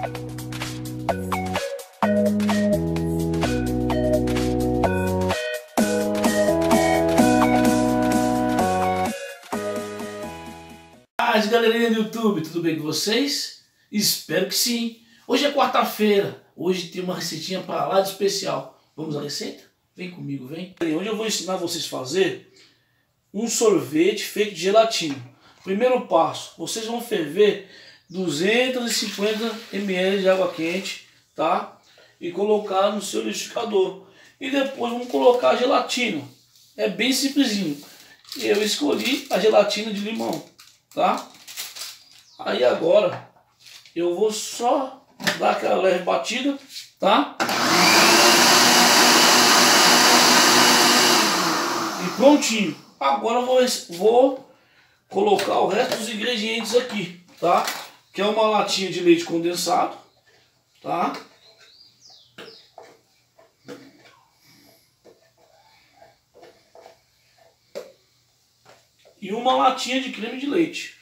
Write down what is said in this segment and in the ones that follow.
Galerinha do YouTube, tudo bem com vocês? Espero que sim. Hoje é quarta-feira, hoje tem uma receitinha para lá de especial. Vamos à receita? Vem comigo, vem. Hoje eu vou ensinar vocês a fazer um sorvete feito de gelatina. Primeiro passo, vocês vão ferver 250 ml de água quente, tá? E colocar no seu liquidificador. E depois vamos colocar a gelatina. É bem simplesinho. Eu escolhi a gelatina de limão, tá? Aí agora eu vou só dar aquela leve batida, tá? E prontinho. Agora eu vou colocar o resto dos ingredientes aqui, tá? Que é uma latinha de leite condensado, tá? E uma latinha de creme de leite.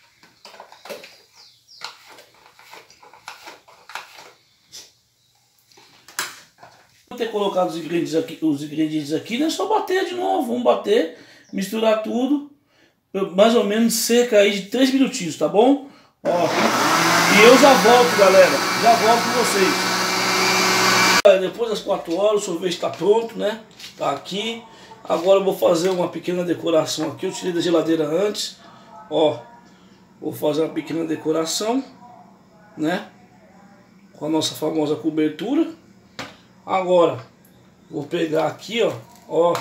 Ter colocado os ingredientes aqui, não é só bater de novo, vamos bater, misturar tudo, mais ou menos cerca aí de 3 minutinhos, tá bom? Ó, e eu já volto, galera, já volto com vocês. Depois das 4 horas o sorvete está pronto, né? Tá aqui. Agora eu vou fazer uma pequena decoração aqui, eu tirei da geladeira antes, ó, vou fazer uma pequena decoração, né? Com a nossa famosa cobertura. Agora, vou pegar aqui, ó.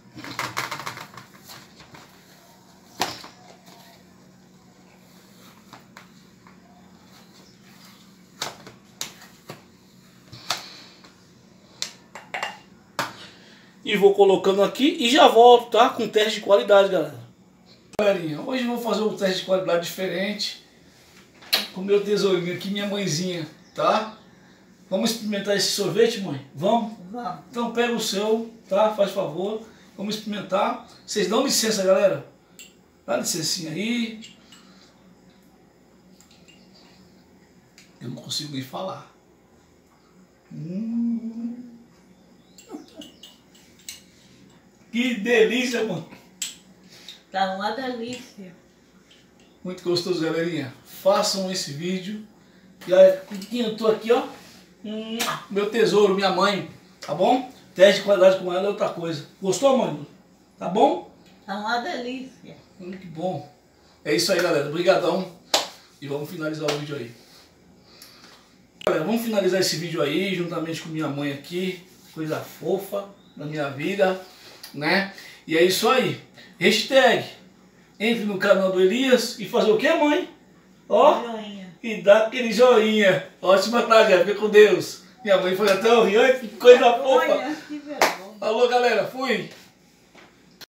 E vou colocando aqui e já volto, tá? Com teste de qualidade, galera. Galerinha, hoje eu vou fazer um teste de qualidade diferente. Com meu tesourinho aqui, minha mãezinha, tá? Vamos experimentar esse sorvete, mãe? Vamos? Vamos. Então pega o seu, tá? Faz favor. Vamos experimentar. Vocês dão licença, galera. Dá licencinha aí. Eu não consigo nem falar. Que delícia, mãe. Tá uma delícia. Muito gostoso, galerinha. Façam esse vídeo. E olha, eu tô aqui, ó. Meu tesouro, minha mãe, tá bom? Teste de qualidade com ela é outra coisa. Gostou, mãe? Tá bom? Tá uma delícia. Que bom. É isso aí, galera. Obrigadão. E vamos finalizar o vídeo aí. Galera, vamos finalizar esse vídeo aí, juntamente com minha mãe aqui. Coisa fofa na minha vida, né? E é isso aí. Hashtag, entre no canal do Elias e fazer o que, mãe? Ó. Joinha. E dá aquele joinha. Ótima tarde, fica com Deus. Minha mãe foi até o Rio, que coisa fofa. Olha, que vergonha. Alô, galera, fui.